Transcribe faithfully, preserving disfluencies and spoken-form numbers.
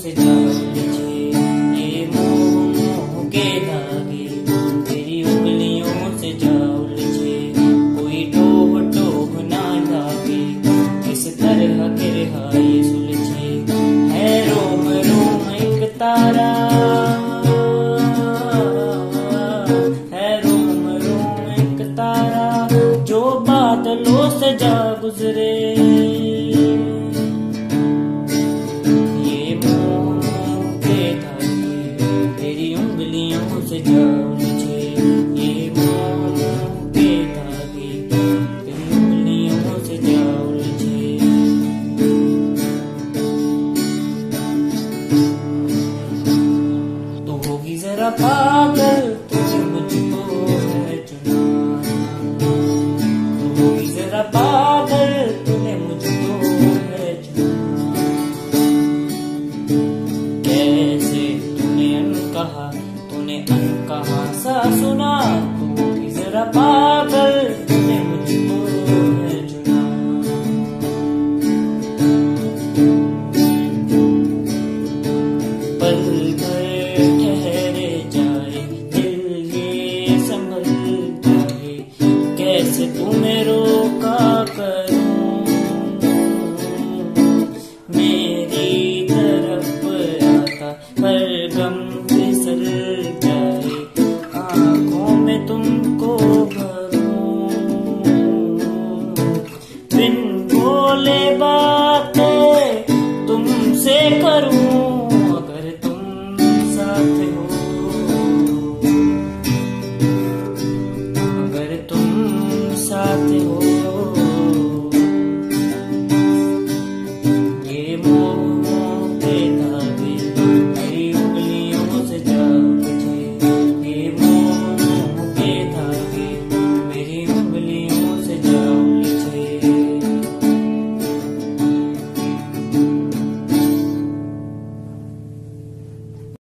से जा उलझे ये मोह मोह के धागे, तेरी उंगलियों से जा उलझे कोई टोह टोह ना लागे, किस तरह के रिहाई सुलझे है रोम रोम एक तारा, है रोम रोम एक तारा जो बादलों से जा गुजरे। से जा उलझे ये मोह के धागे, तेरी उंगलियों से जा उलझे। तो होगी जरा पागल तुझे मुझको है चुना, तो होगी जरा पागल तूने मुझको है चुना। कैसे तूने अनकहा तूने अनकहा सा सुना, तू भी जरा पागल तूने मुझको है चुना। पल भर ठहरे जाए दिल ये संभल जाए, कैसे तुम्हें रोका करूं, मेरी तरफ आता पर गम फिसल जाए, आंखों में तुमको भरूं, बिन बोले बातें तुमसे करूं।